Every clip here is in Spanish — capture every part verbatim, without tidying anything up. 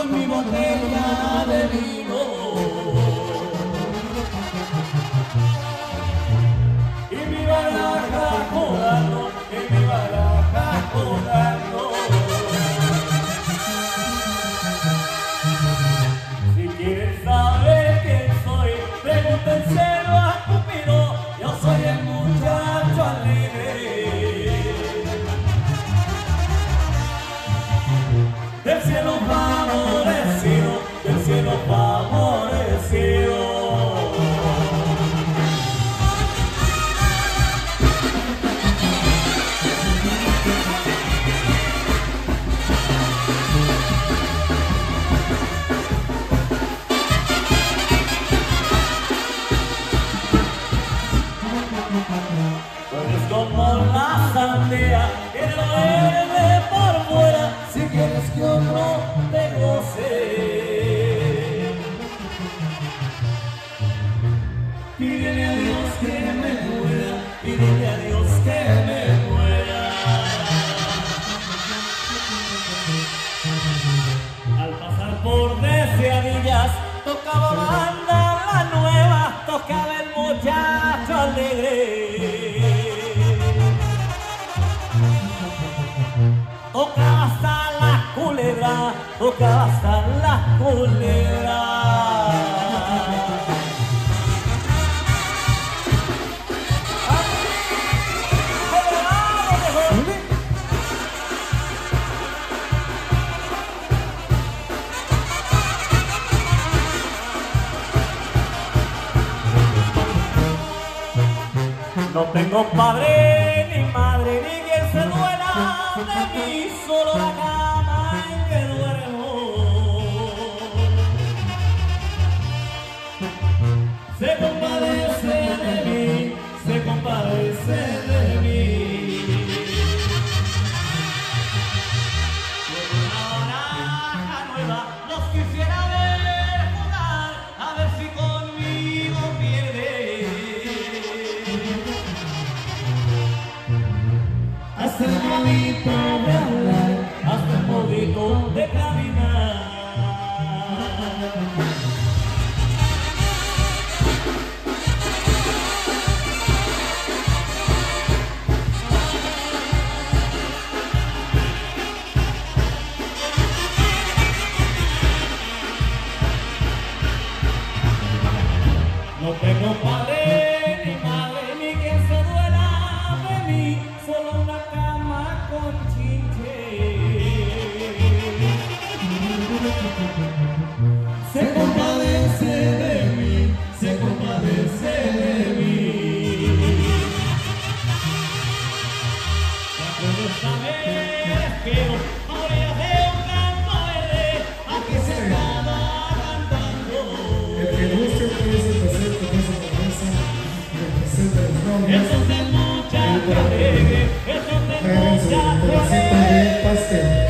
con mi botella de vino. Y mi baraja jugando, y mi baraja jugando. Si quieren saber quién soy, pregúntenselo a Cupido. Yo soy el muchacho alegre del cielo favorecido, del cielo favorecido. Tú eres como la sandía que no verde por fuera, si quieres que otro te goce. Pídele a Dios que me muera, pídele a Dios que me muera. Al pasar por Deseadillas, tocaba banda la nueva, tocaba el muchacho alegre. Tocaba hasta la culebra, tocaba hasta la culebra. No tengo padre ni madre ni quien se duela de mí, solo la cama en que duermo. Se compadece de mí, se compadece de mí. Con una baraja nueva los quisiera ver jugar, a ver si conmigo pierde. Hasta el modito de hablar, hasta el modito de caminar. No tengo padre ni madre ni quien se duela de mí, solo una cama con chinche. Se compadece de mí, se compadece de mí. Cuando esta vez quiero a orillas de un campo verde, aquí se estaba cantando. El que guste puede presente con esa cabeza, representa los nombres. Eso es el muchacho alegre, eso es el Háganse un muchacho pedacito alegre. de pastel.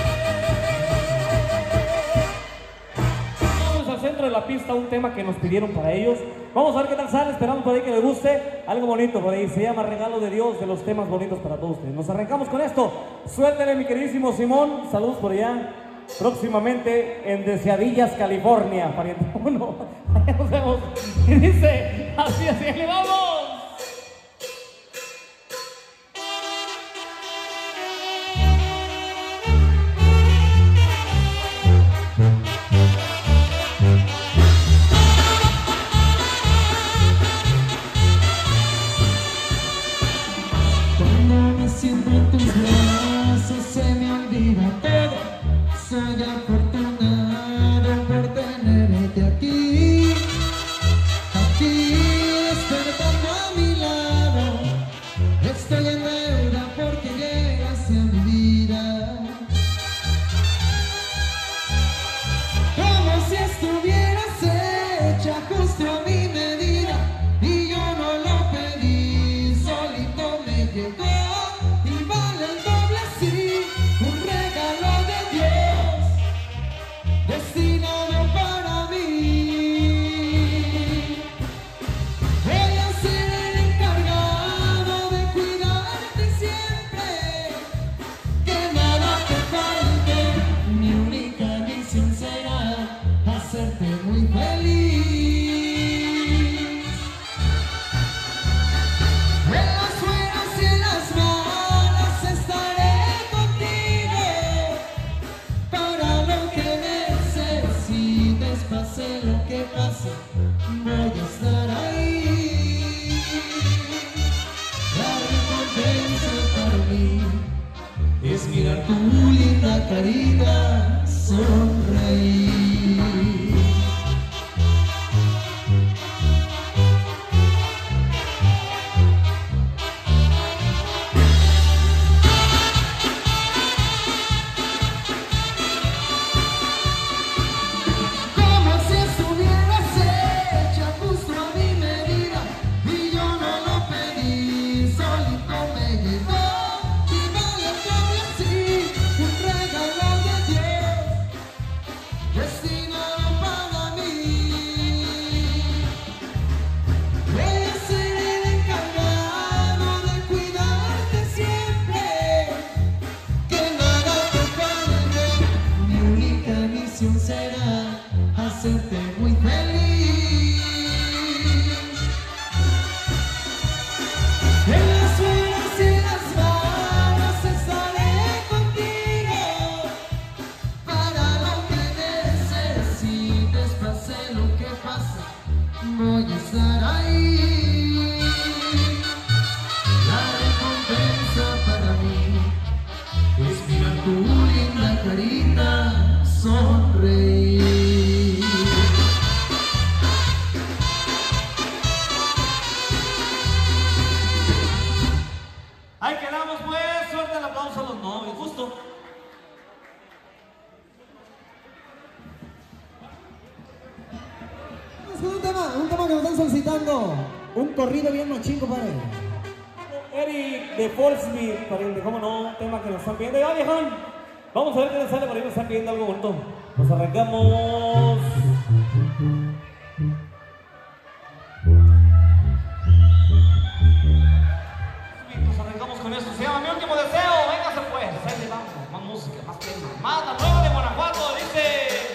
Vamos al centro de la pista, un tema que nos pidieron para ellos. Vamos a ver qué tal sale, esperamos por ahí que les guste. Algo bonito por ahí, se llama Regalo de Dios, de los temas bonitos para todos ustedes. Nos arrancamos con esto. Suéltele, mi queridísimo Simón, saludos por allá. Próximamente en Deseadillas, California, pariente uno. Allá nos vemos. Y dice, así, así, le vamos. Cuando me siento en tus brazos se me olvida todo. Soy afortunado por tenerte aquí, aquí despertando pase, voy a estar ahí. La recompensa para mí es mirar tu linda carita sonreír. Será hacerte muy feliz. En las buenas y las malas estaré contigo. Para lo que necesites, pase lo que pase, voy a estar ahí. La recompensa para mí es mirar tu linda carita sonreír. Ahí quedamos pues, suerte el aplauso a los novios, justo. Es un tema, un tema que nos están solicitando, un corrido bien machín, compadre. Eric de Paulsmith, pariente, cómo no, un tema que nos están pidiendo. Ya, viejón, vamos a ver qué nos sale, por ahí nos están pidiendo algo bonito. Nos arrancamos. Nos arrancamos con esto, se llama Mi Último Deseo. Véngase pues, ahí le vamos, más música, más tema, más la nueva de Guanajuato, dice.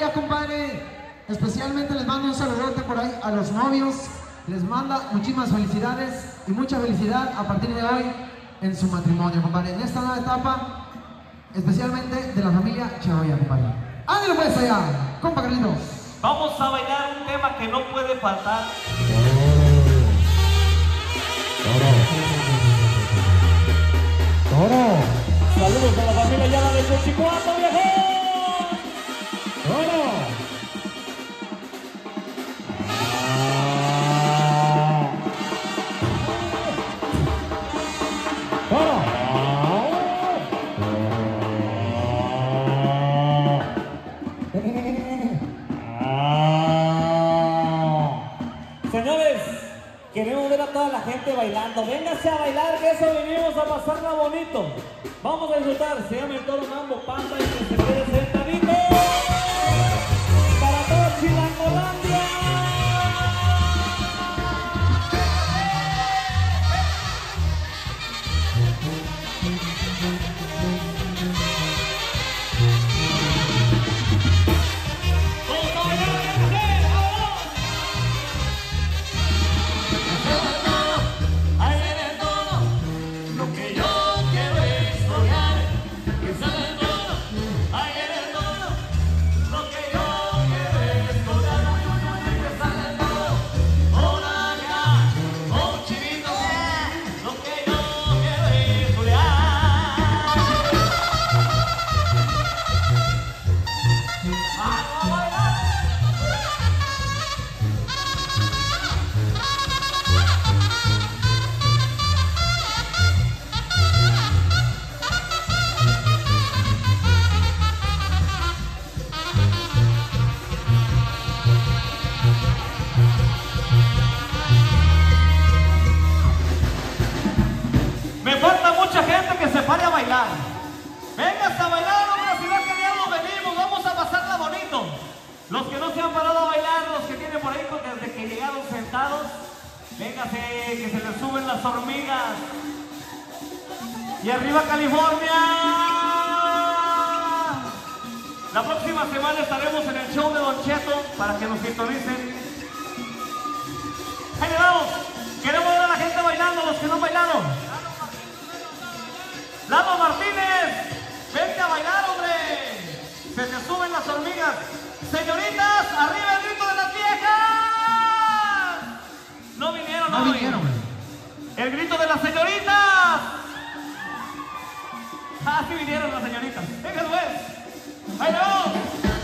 Chagoya, compadre. Especialmente les mando un saludote por ahí a los novios. Les manda muchísimas felicidades y mucha felicidad a partir de hoy en su matrimonio, compadre. En esta nueva etapa, especialmente de la familia Chagoya, compadre. ¡Ándale pues allá, compa Carlitos! Vamos a bailar un tema que no puede faltar. ¡Toro! Saludos a la familia Ayala de Xochicuato, viejo. ¡Toro! Señores, queremos ver a toda la gente bailando. Véngase a bailar, que eso venimos a pasarla bonito. Vamos a disfrutar. Se llama el Toro Mambo Panda y que se quede sentadito. Para todo Chilangolandia. Vengas a bailar, hombre, si no que diablos venimos, vamos a pasarla bonito. Los que no se han parado a bailar, los que tienen por ahí desde que llegaron sentados, véngase, que se les suben las hormigas. Y arriba California. La próxima semana estaremos en el show de Don Cheto para que nos sintonicen. Ahí le vamos, queremos ver a la gente bailando, los que no bailaron. Lalo Martínez, vente a bailar, hombre. Se te suben las hormigas. Señoritas, arriba el grito de las viejas. No vinieron, no, no vinieron. El grito de las señoritas. Ah, sí vinieron las señoritas. Venga, pues. Ahí vamos.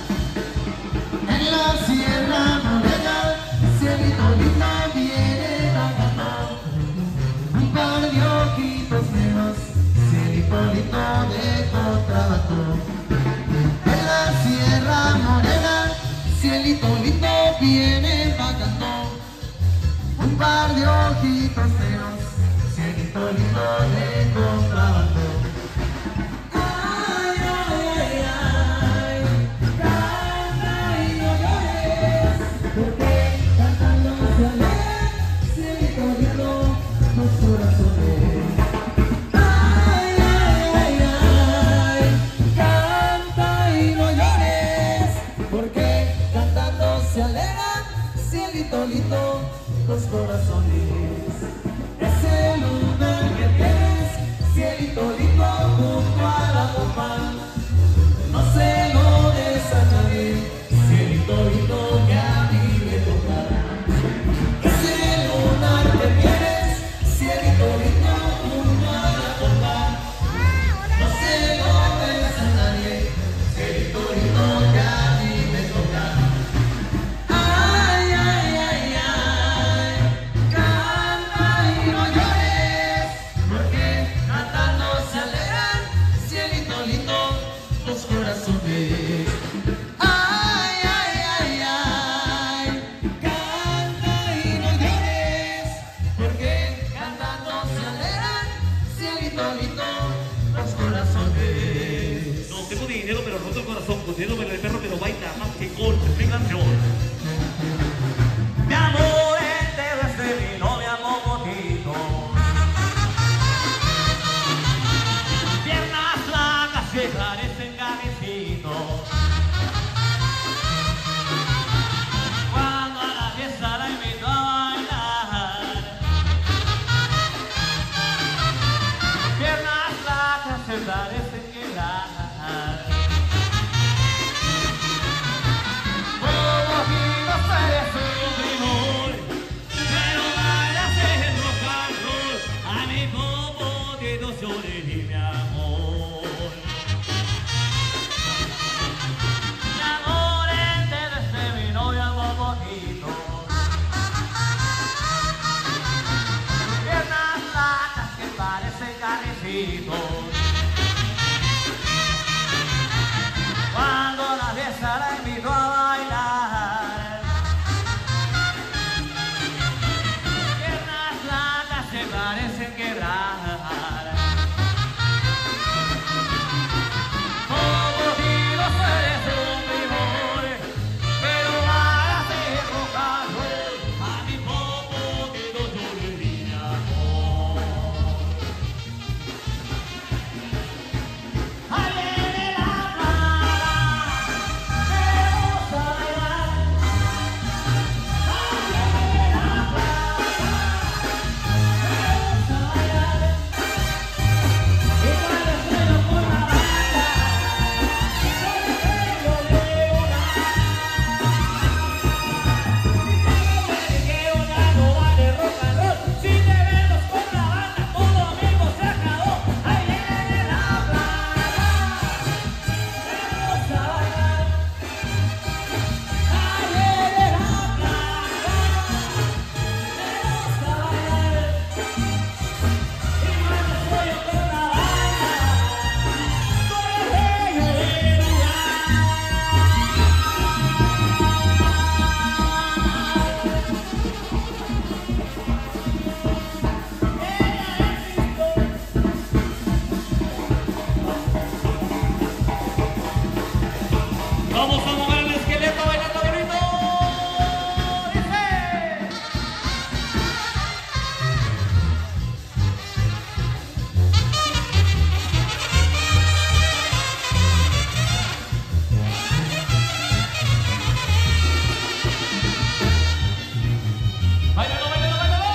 En la Sierra Morena, cielito lindo viene bajando. Un par de ojitos negros, cielito de contrabajo. En la Sierra Morena, cielito lindo viene bajando. Un par de ojitos negros, cielito lindo de contrabajo. Ay, ay, ay, canta y no llores, porque cantando se alegra, cielito lindo, los corazones. Cielito lindo, los corazones. Ese lunar que tienes, cielito lindo, junto a la copa. No se lo des a nadie, cielito lindo que a mí me toca. Ese lunar que tienes, cielito lindo, junto a la copa. No se lo des a nadie, cielito lindo que a mí me toca. Ay, ay, ay, ay, canta y no llores, porque cantando se alegran, cielito lindo, los corazones. No tengo dinero, pero roto el corazón, con dinero el perro, pero baila más que con mi canción. Mi amor entero es de mi novia Mogotito. Piernas flacas que parecen ganecitos. gritos. Cuando la fiesta la invito a bailar, piernas blancas se parecen quebrar. Vamos a mover el esqueleto bailando bonito. Dice. Bailalo, bailalo, bailalo.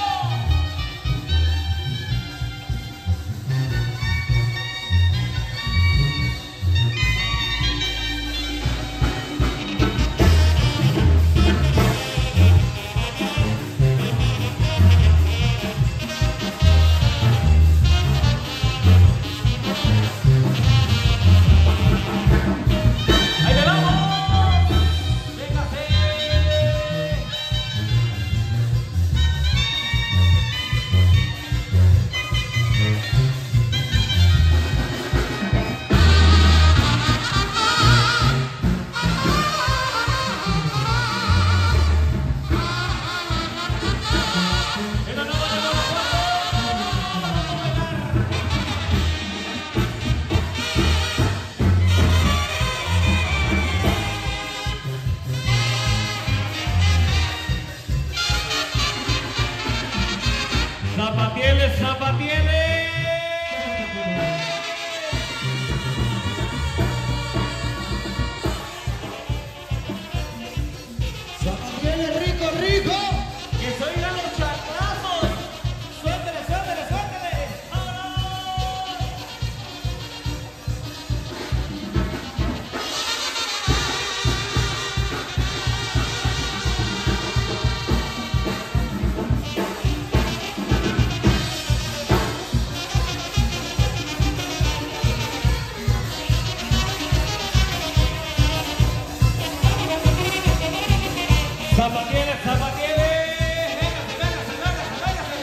Zapatiele, zapatiele. Zapatiele rico, rico. Que se oigan los chanclazos. Suéltele, suéltele, suéltele. Zapatiele, zapatiele. Véngase, véngase, véngase, véngase.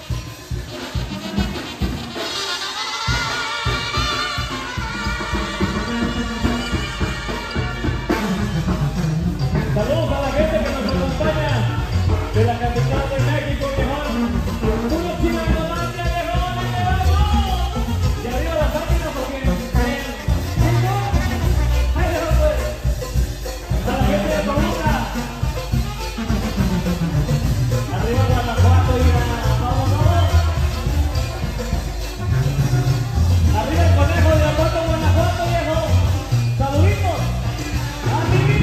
Saludos a la gente que nos acompaña de la capital de México, viejón. Puro chilango más, viejón, ahí le vamos. Y arriba las máquinas porque ahí le vamos, pues. A la gente de Toluca. Arriba Guanajuato, mira, vamos, vamos. Arriba el conejo de Aguato, Guanajuato, viejo. Saluditos. ¡Arriba!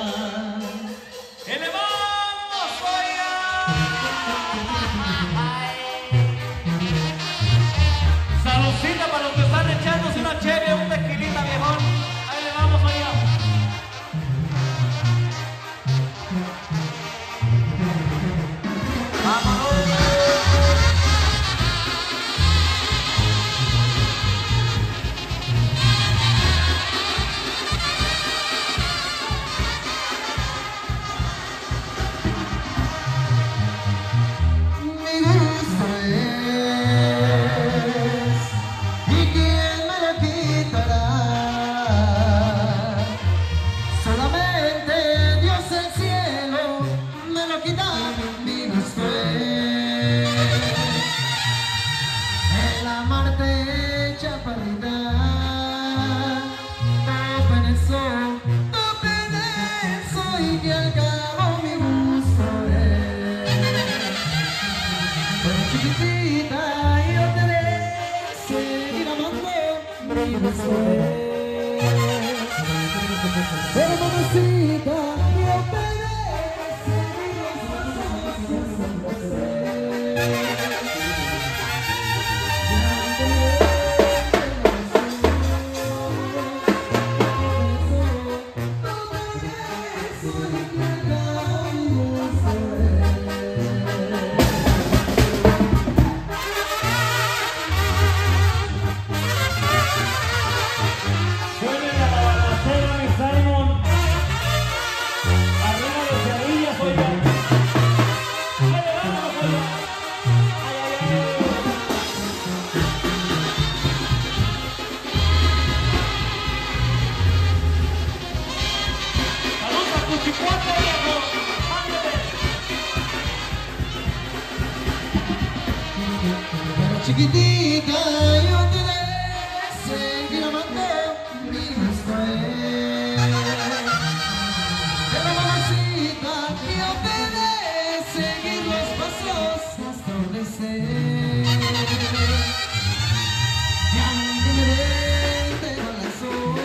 Elevamos, oiga. mi gusto es el amarte, chaparrita. Topen eso, topen eso y que al cabo mi gusto es. Pero chiquitita, yo te de seguir amando, mi gusto es. Pero mamacita, yo te de seguir los pasos. Chiquitita, yo te de seguir amando, mi gusto es. Pero mamacita, yo te de seguir los pasos hasta donde sé. Y aunque me den de corazón,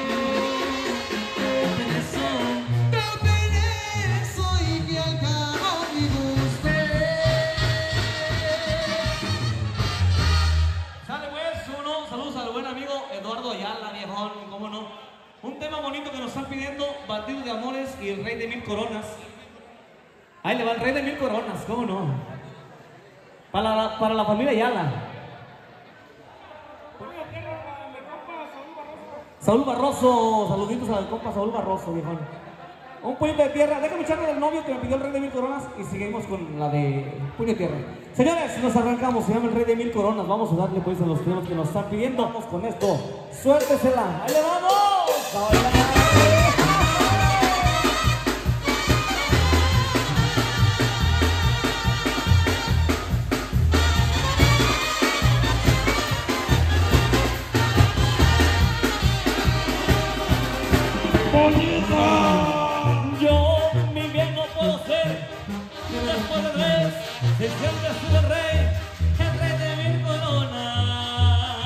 topen eso, topen eso y que al cabo mi gusto es. Sale pues, uno, saludos al buen amigo Eduardo Ayala, viejón, cómo no. Un tema bonito que nos están pidiendo, Batido de Amores y el Rey de Mil Coronas. Ahí le va el Rey de Mil Coronas, cómo no. Para la, para la familia Ayala. Saúl Barroso, saluditos al compa Saúl Barroso, viejón. Un puñito de tierra, déjame echarle del novio que me pidió el Rey de Mil Coronas y seguimos con la de puño de tierra. Señores, nos arrancamos, se llama el Rey de Mil Coronas, vamos a darle pues a los temas que nos están pidiendo. Vamos con esto, suéltesela, ahí le vamos. A bailar. Yo, mi bien no puedo ser después del rey, si siempre soy el rey, el rey de mil coronas.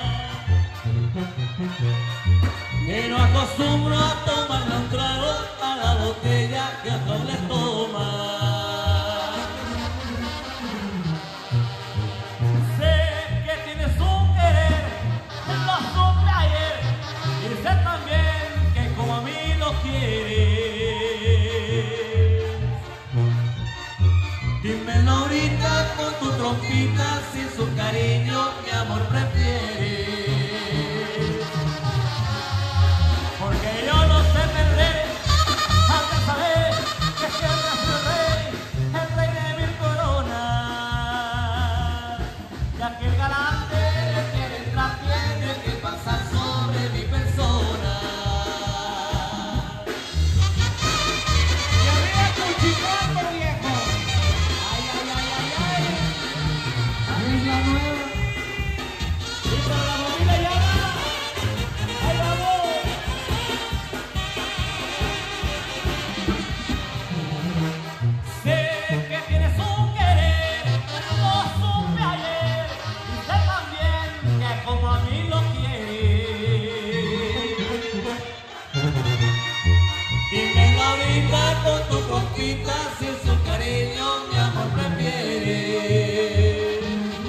Y no acostumbro a tomarle un trago a la botella que otros le toman. Sé que tienes un querer, lo supe ayer, y sé también que como a mí lo quieres. Dímelo ahorita con tu trompita, si su cariño mi amor prefieres. Porque yo no sé perder, antes saber que siempre soy el rey, el rey de mil coronas. Ya que el galante le quiere entrar, tiene que pasar sobre mi persona. Y arriba con Chicago, viejo. Ay, ay, ay, ay, ay. Es la nueva. Y para la familia Ayala, ahí vamos. Sé que tienes un querer, lo supe ayer, y sé también que como a mí lo quieres. Dímelo ahorita con tu compita, si su cariño mi amor prefiere.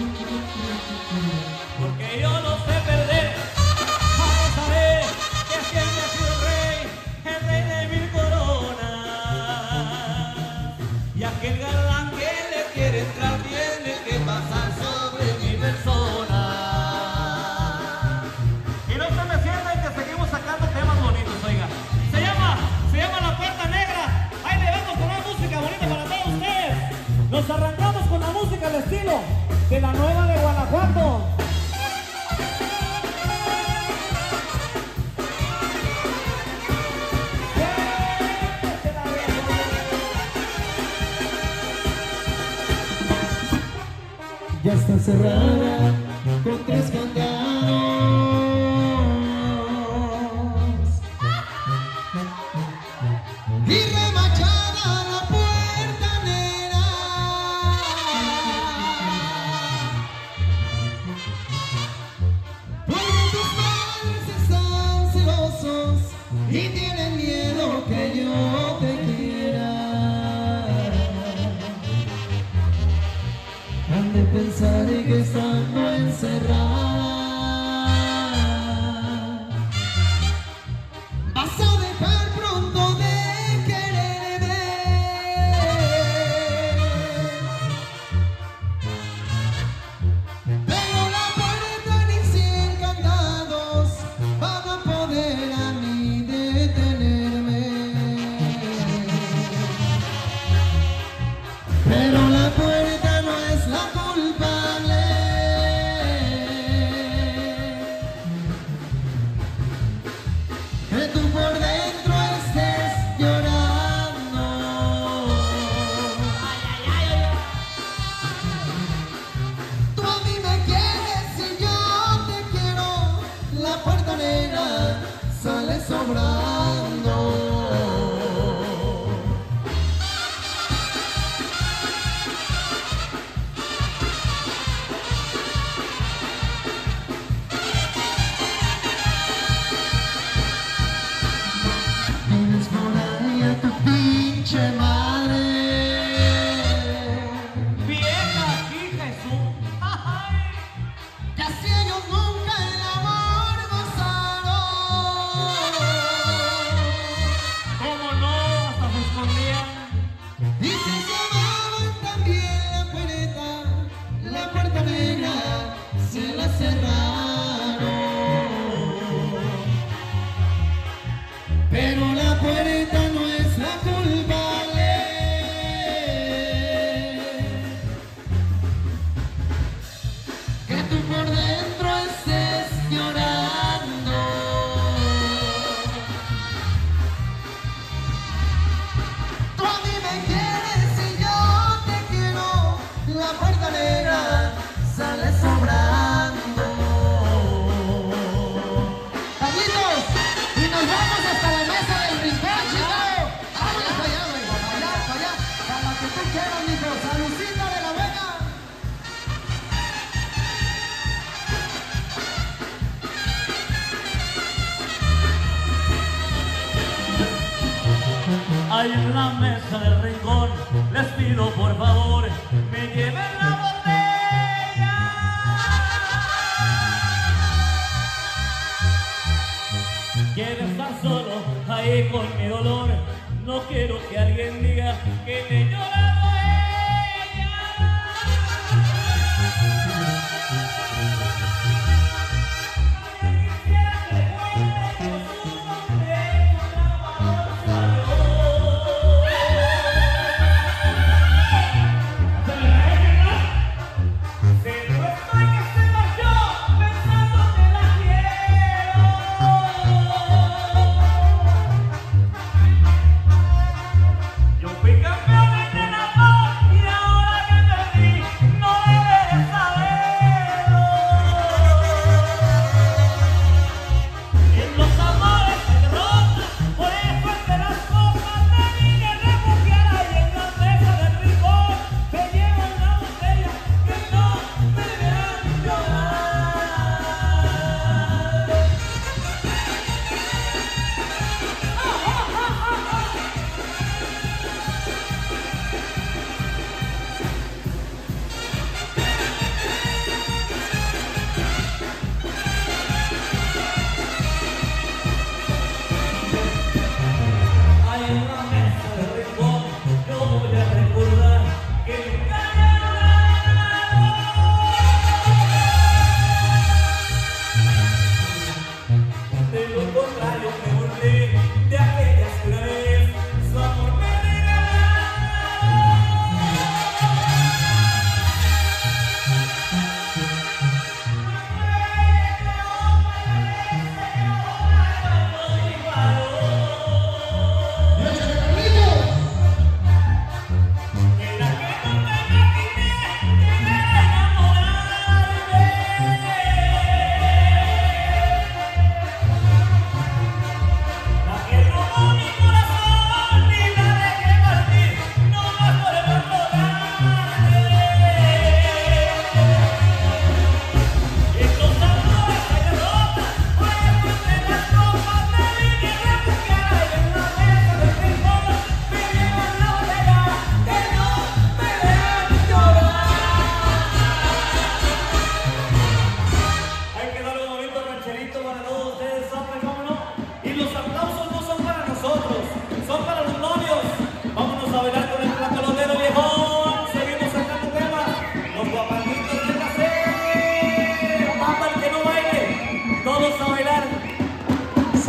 Porque yo no sé perder, vamos a ver que siempre ha sido el rey, el rey de mil coronas. Y aquel galán que le quiere entrar tiene que pasar sobre mi persona. Y no se me sientan que seguimos sacando temas bonitos, oiga. Se llama, se llama La Puerta Negra. Ahí le vamos con una música bonita para todos ustedes. Nos arrancamos con la música al estilo de la nueva de Guanajuato. ya está cerrada con tres candados y remachada la puerta negra. Porque tus padres están celosos y tienen miedo que yo te quiera. Han de pensar que estando encerrada vas a dejar pronto de quererme. Pero la puerta ni cien candados van a poder a mí detenerme. Pero la puerta no es la culpable. Que tú por dentro estés llorando. Tú a mí me quieres y yo te quiero. La puerta negra sale sobrando. Tienes por ahí a tu pinche madre. Vieja, aquí Jesús. Que así ellos nunca el amor gozaron. ¿Cómo no? Hasta se escondían. Y si se amaban también la puerta, la puerta negra se la cerraron. Pero la puerta no es la culpable. Que tú por dentro estés llorando. Tú a mí me quieres y yo te quiero. La puerta negra sale sobrando. Carlitos, y nos vamos hasta la mesa del rincón, chingado. Vámonos para allá, güey. Para allá, para allá. Para la que tú quieras, mijo. Salucita de la Vega. Ahí en la mesa del rincón, les pido por favor, me lleven la botella. Quiero estar solo ahí con mi dolor, no quiero que alguien diga que le he llorado a ella. Nadie quisiera que recuerde que su nombre se lo estoy que se marchó pensando que la quiero. Yo fui campeón en el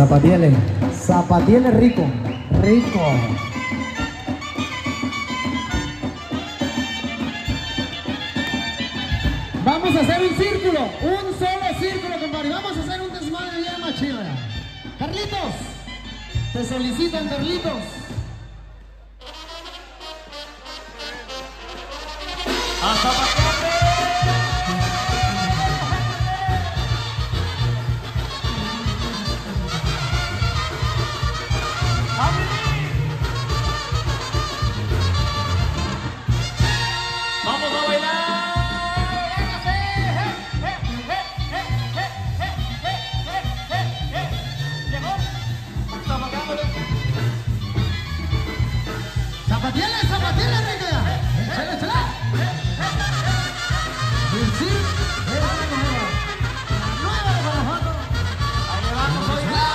Zapatiele, zapatiele rico, rico. Vamos a hacer un círculo, un solo círculo, compadre. Vamos a hacer un desmadre bien machino. Carlitos, te solicitan, Carlitos. ¡Hasta Zapatiele! ¡Vamos a bailar! Zapatiele, zapatiele, rica. Échale, échale. Sí, es la nueva. La nueva de Guanajuato. Ahí le vamos a bailar.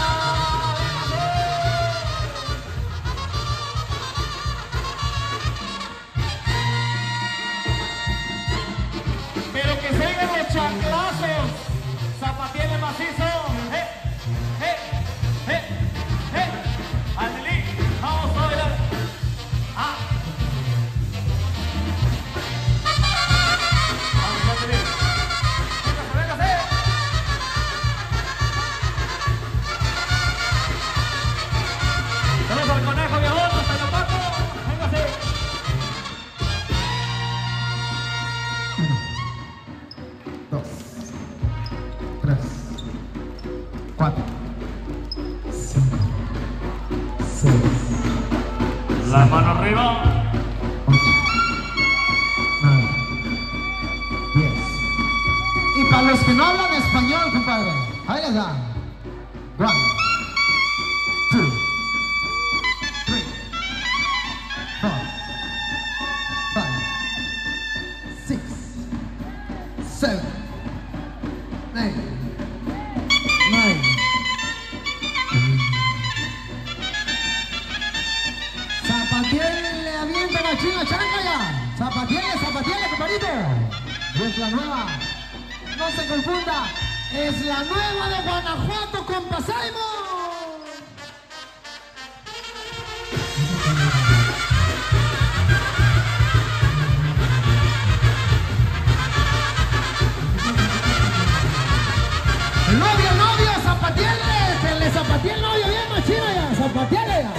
Pero que se oigan los chanclazos. Zapatiele macizo. ¡Eh! ¡Eh! ¡Eh! ¡Eh! ¡Adelí! ¡Vamos a bailar! ¡Ah! ¡Vamos, Adelí! ¡Véngase, véngase! ¡Saludos al conejo viejón! ¡Hasta el Paco! ¡Véngase! Dos, tres, cuatro, cinco, seis, La mano arriba. ocho, nueve, diez. Y para los que no hablan español, compadre, ahí les da. One, two, three, four, five, six, seven, eight, nine. Zapatiele le avienta la china chanca ya. Zapatiele, zapatiele, compadrito. Es la nueva. No se confunda. Es la nueva de Guanajuato, compa Simon. El novio, el novio, zapatiele. Que le zapatiele el novio bien machino ya. Zapatiele ya.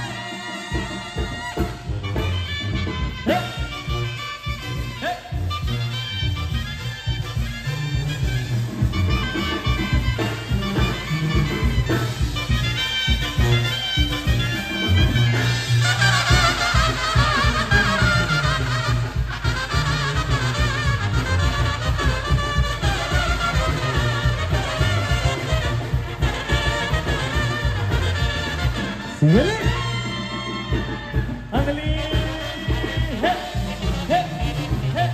¿Síguele? ¡Ándale! ¡Eh! ¡Eh! ¡Eh!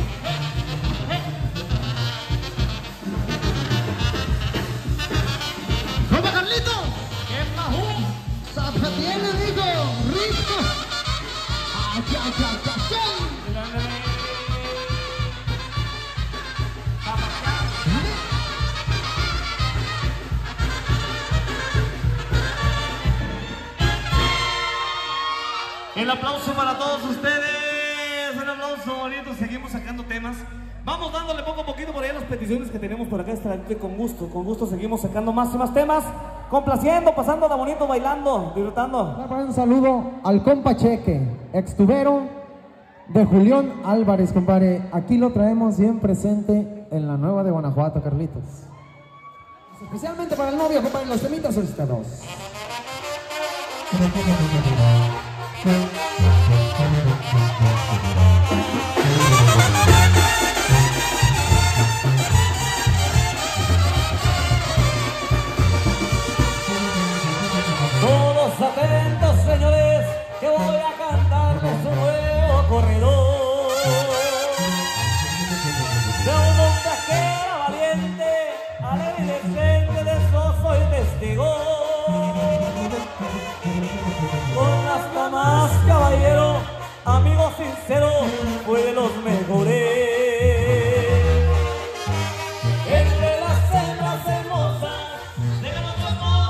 ¡Compa Carlito! ¡Qué majú! Zapatiele, digo, rico. ¡Ay, ay, ay, ay, ay! ¡Ándale! El aplauso para todos ustedes, un aplauso bonito, seguimos sacando temas. Vamos dándole poco a poquito por allá las peticiones que tenemos por acá, esta con gusto, con gusto seguimos sacando más y más temas, complaciendo, pasando de bonito, bailando, disfrutando. Voy a poner un saludo al compa Cheque, extubero de Julián Álvarez, compadre. Aquí lo traemos bien presente en la nueva de Guanajuato, Carlitos. Especialmente para el novio, compadre, los temitas solicitados. Todos atentos, señores, que voy a cantarles un nuevo corredor de un hombre que era valiente, alegre y decente, de eso soy testigo. Con hasta más caballero, amigo sincero, fue de los mejores. Entre las hembras hermosas, de los amor.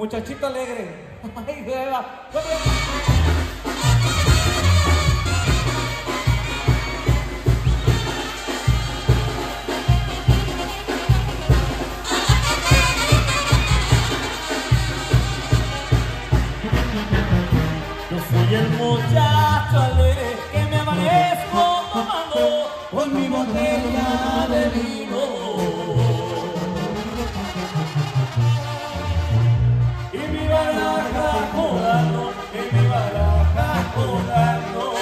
Muchachito alegre. Ay, hueva. Yo soy el muchacho alegre que me amanezco tomando con mi botella de vino. Y mi baraja jugando, y mi baraja jugando.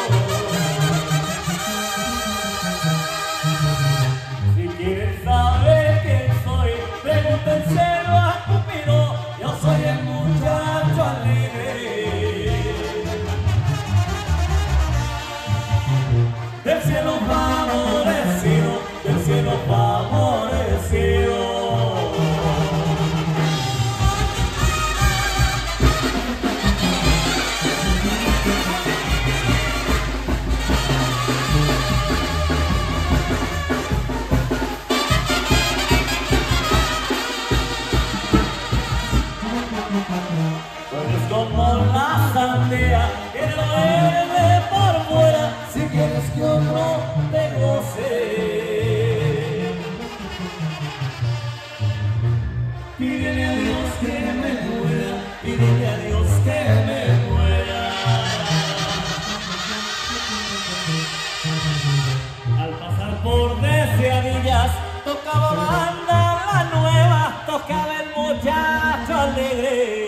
Si quieren saber quién soy, pregúntenselo a Cupido. Yo soy el muchacho alegre del cielo favorecido, del cielo favorecido. Tú eres como la sandía que no eres por fuera, si quieres que otro te goce. Pídele a Dios que me muera, pídele a Dios que me muera. Al pasar por Deseadillas, tocaba banda la nueva, tocaba el muchacho alegre.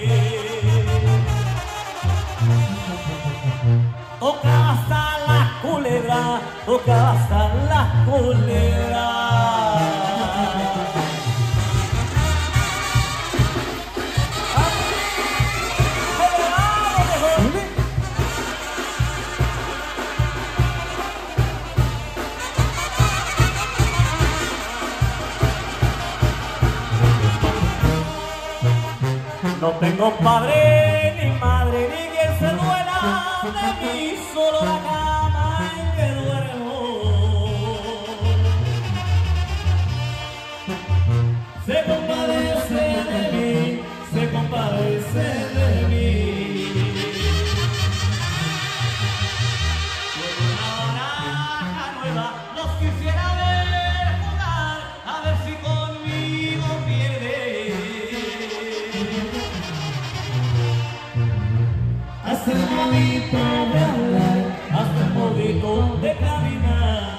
Tocaba hasta la culebra, tocaba hasta la culebra. No tengo padre ni madre, ni quien se duela de mí, solo la cama en que duermo. Se compadece de mí, se compadece de mí. Con una baraja nueva los quisiera ver jugar, a ver si conmigo pierde. Hasta el modito de hablar, hasta el modito de caminar.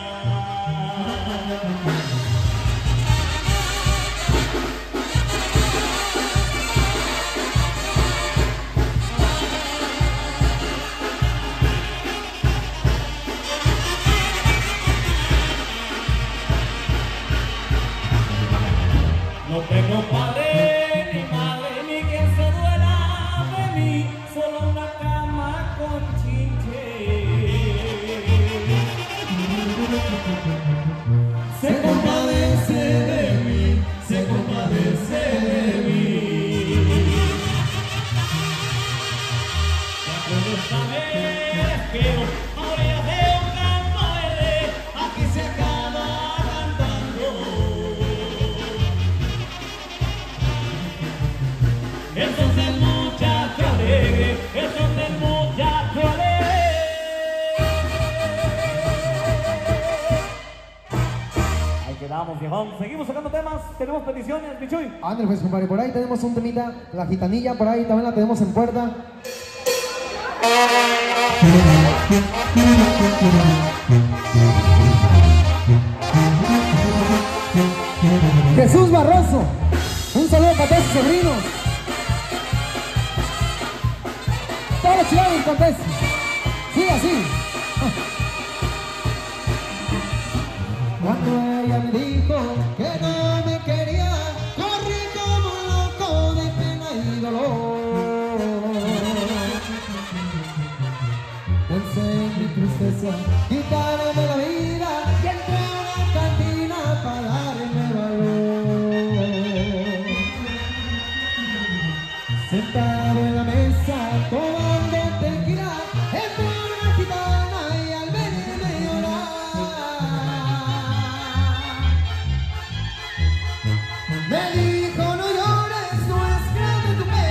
No tengo padre ni madre, ni quien se duela de mí, solo una cama con chinche. Se compadece de mí, se compadece de mí. Ya puedes saber que a orillas de un campo verde, aquí se acaba cantando. Eso es el muchacho alegre, eso es el muchacho alegre. Ahí quedamos, viejón. Seguimos sacando temas, tenemos peticiones, Michuy. Ándale pues, compadre, por ahí tenemos un temita, la gitanilla, por ahí también la tenemos en puerta. Jesús Barroso, un saludo para todos sus sobrinos. Todos los chilenos contestan. Sí, así. Cuando ella me dijo que no me quería, corrí como un loco de pena y dolor. Pensé en mi tristeza, quitarme la vida y entré a la cantina para darme valor. Sentado en la mesa, tomando tequila, entró una gitana y al verme llorar me dijo: no llores, no es grande tu pena.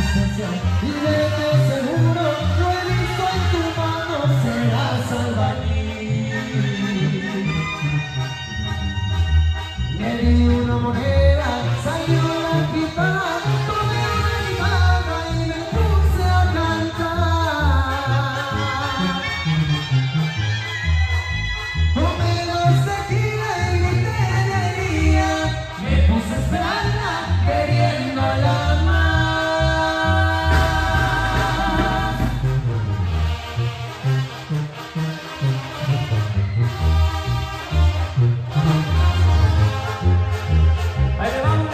existencia y de que seguro lo he visto en tu mano, serás albañil. Le di una moneda, salió la guitarra, tomé una guitarra y me puse a cantar. Tomé dos tequila y grité de alegría, me puse a esperarla queriéndola más. Ahí le vamos.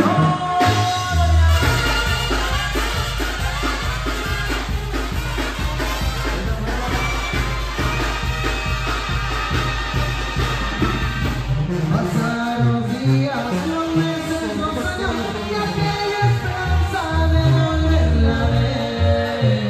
Pasaron días, los meses, los años y aquella esperanza de volverla a ver.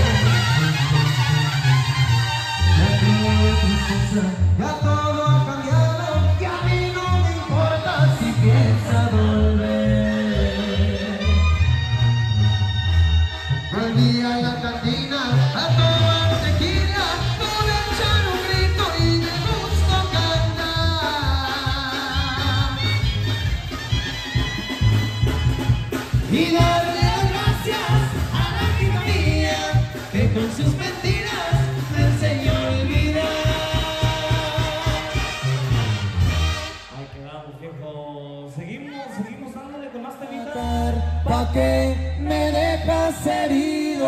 Ya tuve tristeza, ya todo ha cambiado y a mí no me importa si piensa volver. Volví a la cantina a tomar tequila, pude echar un grito y de gusto cantar. Y darle las gracias a la vida mía que con sus mentiras me enseñó a olvidar. Ahí quedamos, viejo. Seguimos, seguimos dándole con más temitas. ¿Pa' qué me dejas herido?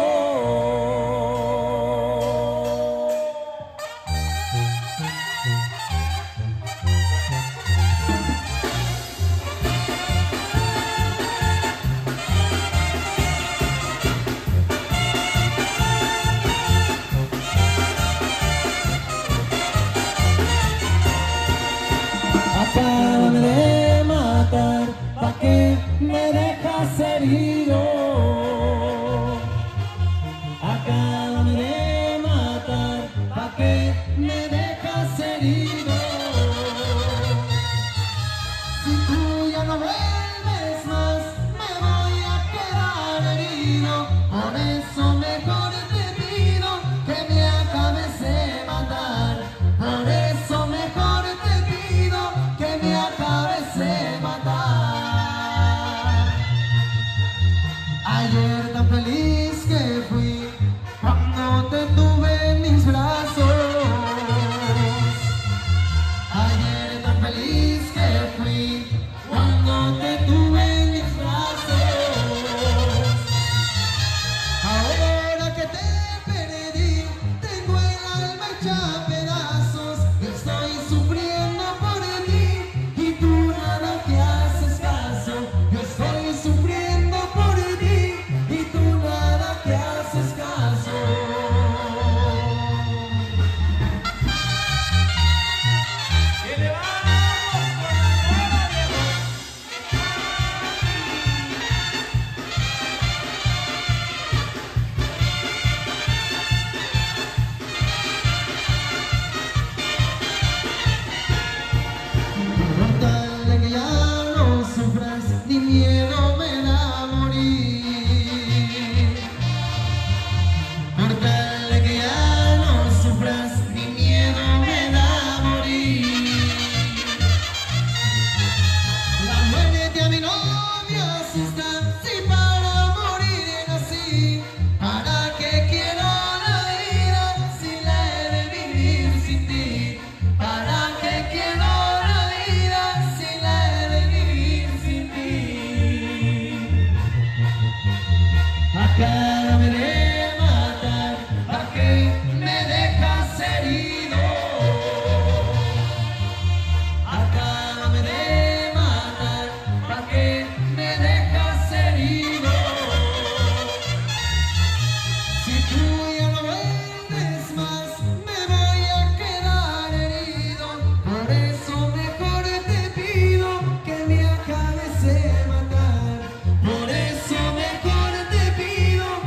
Acábame de matar, ¿pa' qué me dejas herido? Acábame de matar, ¿pa' qué me dejas herido? Si tú ya no vuelves más, me voy a quedar herido. Por eso mejor te pido que me acabes de matar. Por eso mejor te pido que me acabes de matar. Ayer tan feliz que fui cuando te tuve en mis brazos. Ayer tan feliz que fui cuando te tuve en mis brazos. Ahora que te perdí, tengo el alma hecha pedazos. Estoy sufriendo por ti y tú nada que haces caso. Yo estoy sufriendo por ti y tú nada que haces caso. ¡Que le vamos con la nueva, viejo! Por tal de que ya no sufras, ni miedo me da morir. Por tal de que ya no sufras, ni miedo me da morir. La muerte a mi novia asusta, si para morir nací. ¿Para qué quiero la vida si la he de vivir sin ti? ¿Para qué quiero la vida si la he de vivir sin ti? Acábame de matar, ¿pa' qué me dejas herido? Acábame de matar, ¿pa' qué me dejas herido? Si tú ya no vuelves más, me voy a quedar herido. Por eso mejor te pido que me acabes de matar. Por eso mejor te pido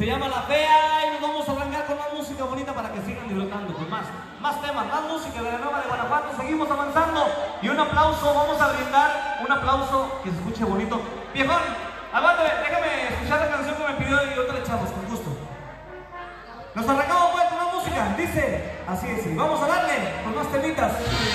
Se llama La Fea y nos vamos a arrancar con más música bonita para que sigan disfrutando con más, más temas, más música de la Nueva de Guanajuato. Seguimos avanzando y un aplauso, vamos a brindar un aplauso que se escuche bonito. Viejón, aguántame, déjame escuchar la canción que me pidió y otra le echamos, con gusto. Nos arrancamos pues con más música, dice, así es, vamos a darle con más temitas.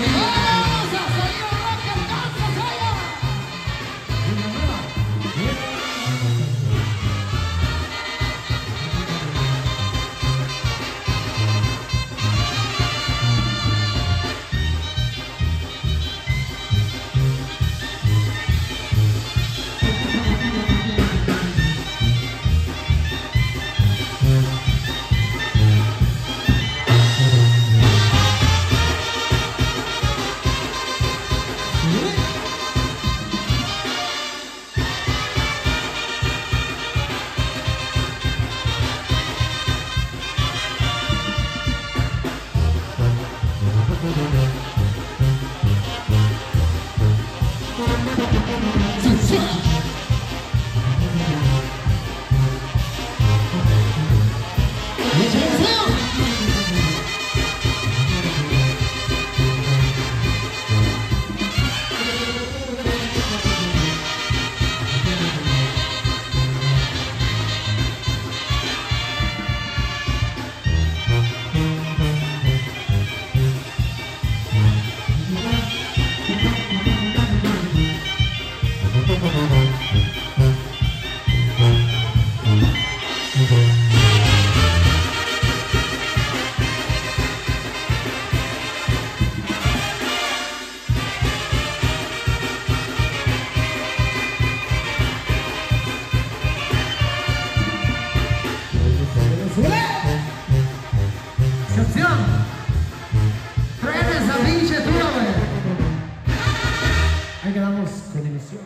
Ahí quedamos con ilusión.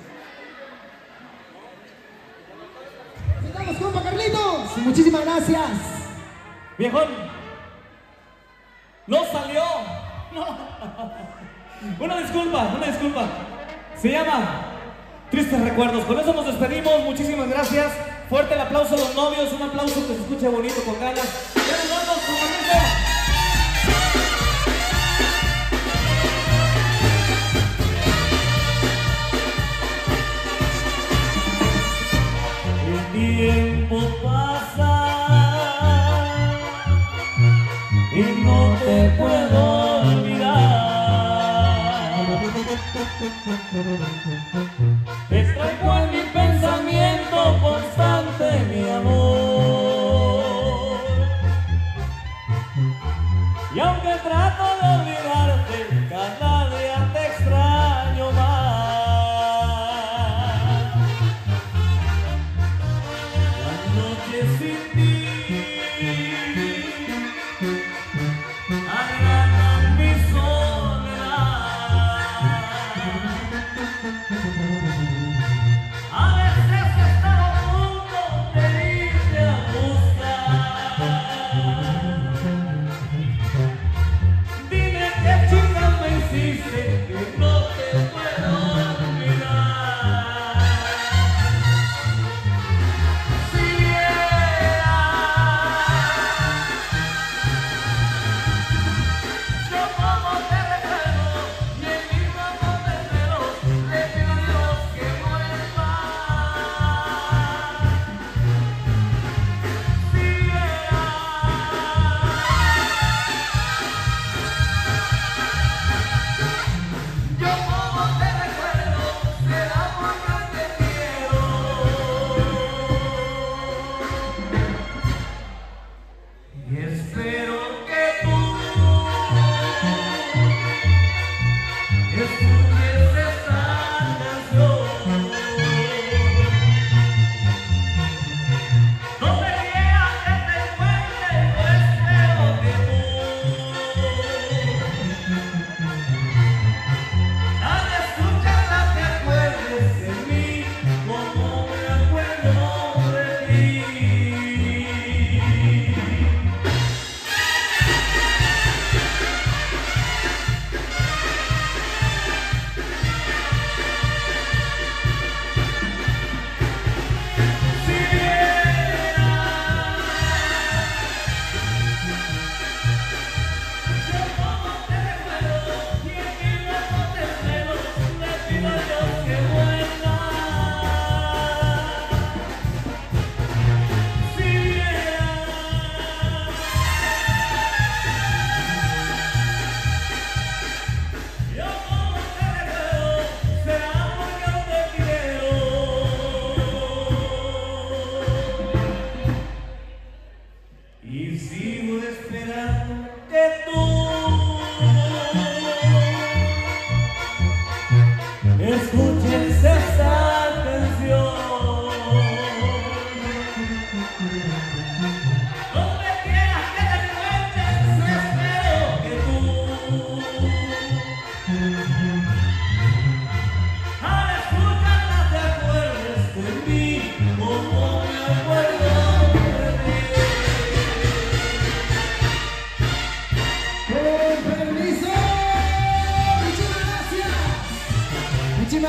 Estamos, compa Carlitos. Muchísimas gracias. Viejón, no salió. No. Una disculpa, una disculpa. Se llama Tristes Recuerdos. Con eso nos despedimos. Muchísimas gracias. Fuerte el aplauso a los novios. Un aplauso que se escuche bonito, con ganas. Ya nos vamos, con permiso. El tiempo pasa y no te puedo olvidar. Te traigo en mi pensamiento constante, mi amor. Y aunque trato de olvidarte, cada día te extraño más. Sin ti agrandan mi soledad.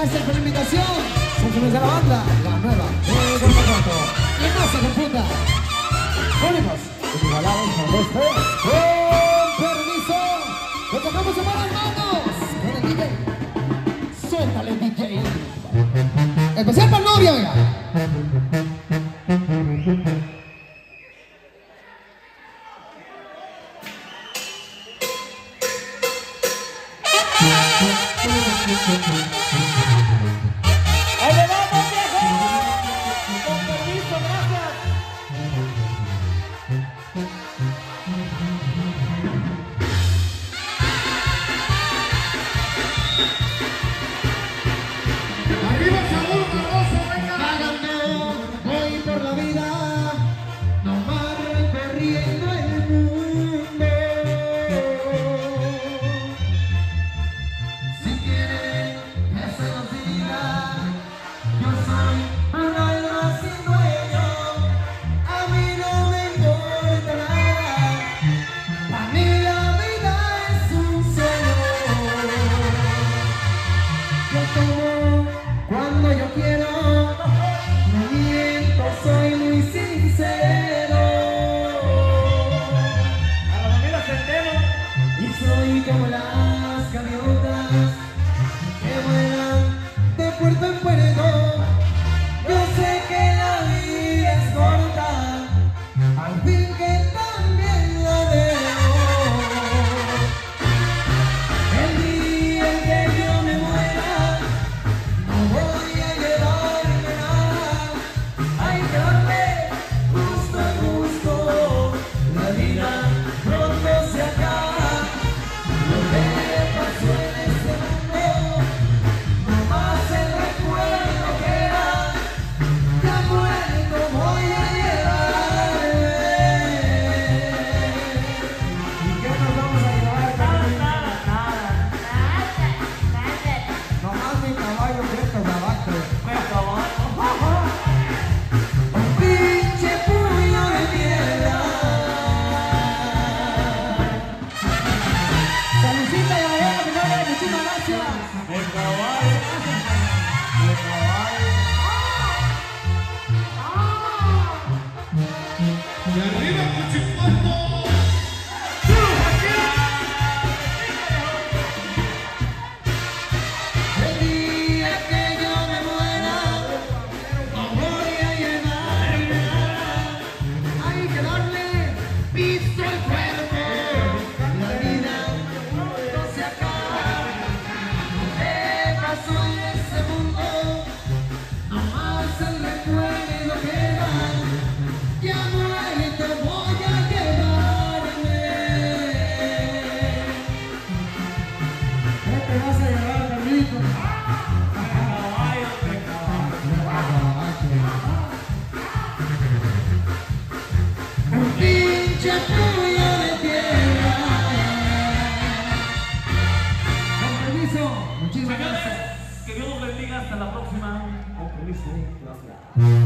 gracias por la invitación. Son de la banda, la nueva de Guanajuato. Y no se confunda. Únicos, igualados con los tres. Con permiso, lo tocamos en malas manos. Con el D J. Suéltale, D J. Especial para el novio, oiga. ¡Ahí le vamos, viejo! Con permiso, gracias. Arriba Saúl Barroso, venga. Vagando, voy por la vida, nomás recorriendo el mundo. Si quieren que se los diga, yo soy un alma sin dueño. A mí no me importa nada, a mí la vida es un sueño. Yo tomo cuando yo quiero, no miento, soy muy sincero. A la familia Centeno. Y soy como las gaviotas que vuelan de puerto en puerto. Yo sé que la vida es corta, al fin que también la veo. El día en que yo me muera, no voy a llevarme nada. Hay que darme gusto a gusto, la vida pronto se acaba. Lo que pasó en este mundo, nomás el recuerdo queda. Ya muerto voy a llevarme. ¿Y qué nos vamos a llevar, Carolina? Nomás mi caballo presto de abajo. Un pinche puño de piedra. Salucita y Mariana, mi novia, muchísimas gracias. Me caballo. Me caballo. Y arriba, Cuchipato. El día que yo me muera, no voy a llevarme nada. Hay que darle piso al cuerpo. La vida no se acaba. ¿Qué pasó en ese mundo? Nomás el recuerdo queda. Ya muerto voy a llevarme. ¿Qué te vas a llevar, Carlito? Un pinche puño de tierra. Con permiso, muchísimas gracias. Que Dios los bendiga. Hasta la próxima. Con permiso. Gracias.